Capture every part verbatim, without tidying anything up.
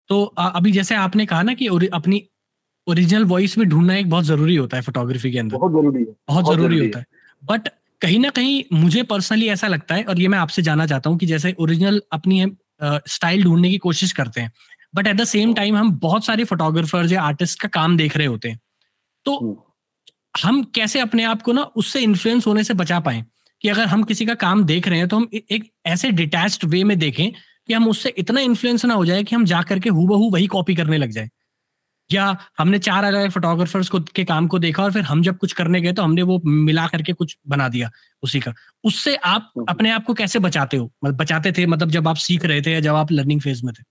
तो अ, अभी जैसे आपने कहा ना कि ओरि अपनी ओरिजिनल वॉइस में ढूँढना एक बहुत ज़रूरी होता है फ़ोटोग्राफ़ी के अंदर, बहुत ज़रूरी है, बहुत बहुत ज़रूरी ज़रूरी होता है। है। बट कहीं न कहीं मुझे पर्सनली ऐसा लगता है और ये मैं आपसे जानना चाहता हूँ कि जैसे ओरिजिनल अपनी हम अ, स्टाइल ढूँढने की कोशिश करते हैं, but at the same time हम बहुत सारे फ़ोटोग्राफ़र्स या आर्टिस्ट का काम देख रहे होते हैं। तो हुँ। हम कैसे अपने आप को ना उससे इन्फ्लुएंस होने से बचा पाएँ? कि अगर हम किसी का काम देख रहे हैं तो हम ए एक ऐसे डिटैच्ड वे में देखें कि हम उससे इतना इन्फ्लुएंस ना हो जाए कि हम जा कर के हूबहू वही कॉपी करने लग जाएँ। या हमने चार अलग-अलग फोटोग्राफर्स को के काम को देखा और फिर हम जब कुछ करने गए तो हमने वो मिला करके कुछ बना दिया उसी का। उससे आप हुँ, हुँ। अपने आप को कैसे बचाते हो? मतलब बचाते थे मतलब जब आप सीख रहे थे या जब आप लर्निंग फेज़ में थे?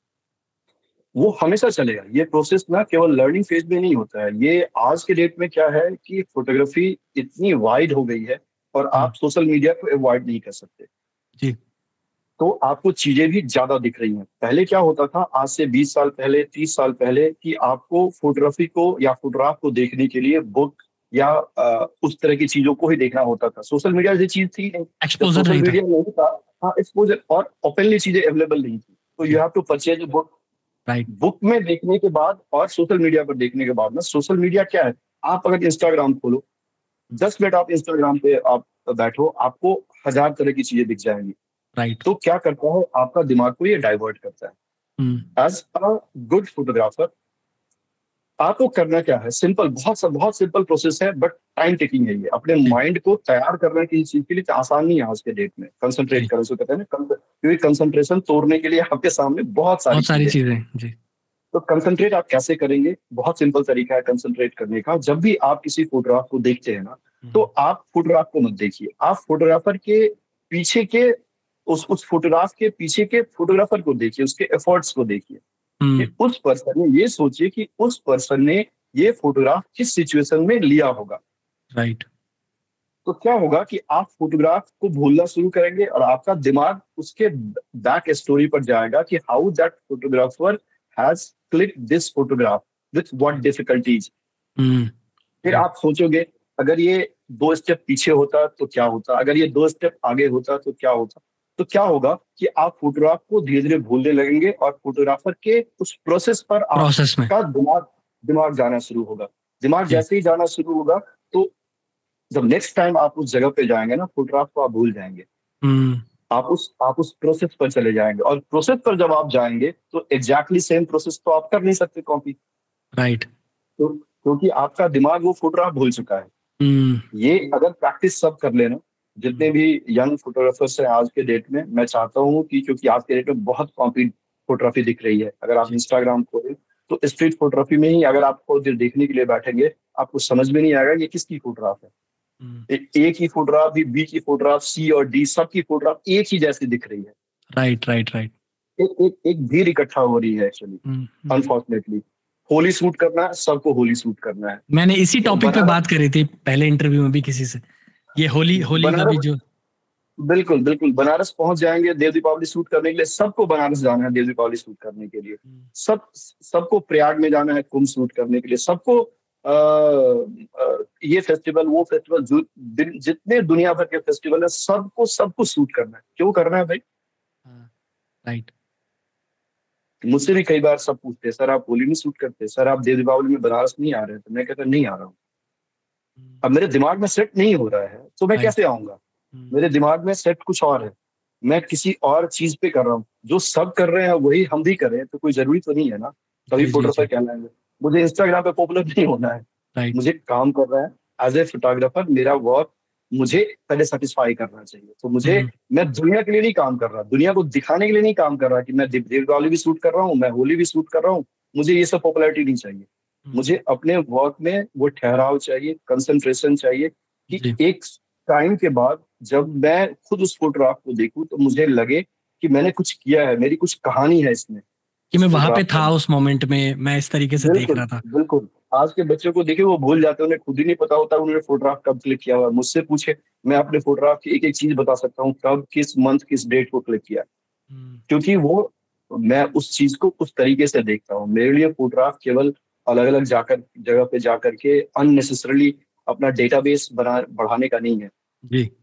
वो हमेशा चलेगा। ये प्रोसेस ना केवल लर्निंग फेज़ में नहीं होता है। ये आज के डेट में क्या है कि फ़ोटोग्राफ़ी इतनी वाइड हो गई है और हुँ, आप सोशल मीडिया को अवॉइड नहीं कर सकते। जी। तो आपको चीज़ें भी ज़्यादा दिख रही हैं। पहले क्या होता था आज से बीस साल पहले, तीस साल पहले कि आपको फ़ोटोग्राफ़ी को या फ़ोटोग्राफ को देखने के लिए बुक या अ, उस तरह की चीज़ों को ही देखना होता था। सोशल मीडिया जैसी चीज़ थी नहीं। जब एक्सपोज़र सोशल नहीं था। मीडिया नहीं था, हाँ, एक्सपोज़र और ओपनली चीज़ें अवेलेबल नहीं थी। तो यू जी, have to purchase a book. Right. Book में देखने के बाद और सोशल मीडिया पर देखने के बाद ना सोशल मीडिया क्या है? आप अगर इंस्टाग्राम खोलो, दस मिनट आप इंस्टाग्राम पे आप बैठो, आपको हज़ार तरह की चीज़ें दिख जाएँगी। राइट। तो क्या करता है, आपका दिमाग को ये डाइवर्ट करता हुँ, है। एज़ अ गुड फोटोग्राफर आपको करना क्या है? सिंपल बहुत स बहुत सिंपल प्रोसेस है बट टाइम टेकिंग है ये। अपने जी, माइंड को तैयार करना किसी चीज़ के लिए आसान नहीं है आज के डेट में। कंसंट्रेट जी। करो जिसको कहते हैं ना कंस क्योंकि कंसंट्रेशन तोड़ने के लिए आपके सामने बहुत सारी बहुत सारी चीज़ें हैं। चीज़ें। जी। तो कंसंट्रेट आप कैसे करेंगे? बहुत सिंपल तरीका है कंसंट्रेट करने का। जब भी आप किसी फोटोग्राफ को देखते हैं ना, तो हुँ, आप फोटोग्राफ को मत देखिए। आप फोटोग्राफर के पीछे के उस उस फोटोग्राफ के पीछे के फोटोग्राफर को देखिए, उसके एफर्ट्स को देखिए। कि हुँ, उस पर्सन ने ये सोचिए कि उस पर्सन ने ये फोटोग्राफ किस सिचुएशन में लिया होगा। राइट। तो क्या होगा कि आप फोटोग्राफ को भूलना शुरू करेंगे और आपका दिमाग उसके बैक स्टोरी पर जाएगा कि how that photographer has click this photograph with what difficulties. हुँ, फिर राइट। आप सोचोगे अगर ये दो स्टेप पीछे होता तो क्या होता, अगर ये दो स्टेप आगे होता तो क्या होता। तो क्या होगा कि आप फोटोग्राफ को धीरे धीरे भूलने लगेंगे और फोटोग्राफर के उस प्रोसेस पर प्रोसेस में। आपका दिमाग दिमाग जाना शुरू होगा। दिमाग जी। जैसे ही जाना शुरू होगा तो जब नेक्स्ट टाइम आप उस जगह पे जाएंगे ना फोटोग्राफ को आप भूल जाएंगे। हुँ, आप उस आप उस प्रोसेस पर चले जाएंगे और प्रोसेस पर जब आप जाएंगे तो एग्जैक्टली सेम प्रोसेस तो आप कर नहीं सकते कॉपी। राइट। तो क्योंकि आपका दिमाग वो फोटोग्राफ भूल चुका है। हुँ, ये अगर प्रैक्टिस सब कर लेना, जितने हुँ, भी यंग फोटोग्राफर्स हैं आज के डेट में, मैं चाहता हूँ कि क्योंकि आज के डेट में बहुत कॉपी फोटोग्राफी दिख रही है। अगर आप जी। इंस्टाग्राम खोलें, तो स्ट्रीट फोटोग्राफी में ही अगर आप थोड़ी देर देखने के लिए बैठेंगे, आपको समझ में नहीं आएगा ये किसकी फोटोग्राफ है। हुँ, ए ए की फोटोग्राफ भी, बी की फोटोग्राफ, सी और डी सबकी फोटोग्राफ एक ही जैसी दिख रही है। Right, right, right. एक एक एक भीड़ इकट्ठा हो रही है एक्चुअली, हुँ, हुँ। अनफॉर्चुनेटली। होली सूट करना है, सबको होली सूट करना है। मैंने इसी तो टॉपिक पे बनारस बात करी थी पहले इंटरव्यू में भी किसी से। ये होली होली का भी बनारस जो बिल्कुल, बिल्कुल। बनारस पहुँच जाएँगे देव दीपावली शूट करने के लिए, सबको बनारस जाना है देव दीपावली शूट करने के लिए। हुँ, सब सबको प्रयाग में जाना है कुंभ शूट करने के लिए, सबको अ अ, ये फेस्टिवल, वो फेस्टिवल जो दिन जितने दुनिया भर के फेस्टिवल हैं, सबको सबको शूट करना है। क्यों करना है भाई? हाँ, राइट। मुझसे भी कई बार सब पूछते हैं, "सर आप होली नहीं शूट करते? सर आप देव दीपावली में बनारस नहीं आ रहे?" तो मैं कहता नहीं आ रहा हूँ। हुँ, अब मेरे दिमाग में सेट नहीं हो रहा है, तो मैं राइट। कैसे आऊँगा? हुँ, मेरे दिमाग में सेट कुछ और है। मैं किसी और चीज़ पे कर रहा हूँ। जो सब कर रहे हैं वही हम भी करें तो कोई ज़रूरी तो नहीं है ना, तभी जी, जी, फोटोग्राफर जी, कहलाएँगे। मुझे इंस्टाग्राम पे पॉपुलर नहीं होना है। राइट। मुझे काम करना है एज़ ए फोटोग्राफर मेरा वर्क मुझे पहले सैटिस्फाई करना चाहिए। तो मुझे हुँ, मैं दुनिया के लिए नहीं काम कर रहा, दुनिया को दिखाने के लिए नहीं काम कर रहा कि मैं दीप दीपावली भी शूट कर रहा हूँ, मैं होली भी शूट कर रहा हूँ। मुझे ये सब पॉपुलैरिटी नहीं चाहिए। हुँ, मुझे अपने वर्क में वो ठहराव चाहिए, कंसंट्रेशन चाहिए कि जी, एक टाइम के बाद जब मैं खुद उस फ़ोटोग्राफ को देखूँ तो मुझे लगे कि मैंने कुछ किया है, मेरी कुछ कहानी है इसमें, कि इस मैं वहाँ पे फ़ोटोग्राफ के था अंदर। उस मोमेंट में, मैं इस तरीके से देख बिल्कुल, रहा था। बिल्कुल। आज के बच्चों को देखिए वो भूल जाते हैं, उन्हें खुद ही नहीं पता होता उन्होंने फ़ोटोग्राफ कब क्लिक किया हुआ है। मुझसे पूछे, मैं अपने फ़ोटोग्राफ की एक-एक चीज़ बता सकता हूँ, कब, किस मंथ, किस डेट को क्लिक किया। हुँ, क्योंकि वो मैं उस चीज़ को उस तरीके से देखता हूँ। मेरे लिए फ़ोटोग्राफ केवल अलग-अलग जाकर जगह पे जाकर के अननेसेसरीली अपना डेटाबेस बना बढ़ाने का नहीं है। जी।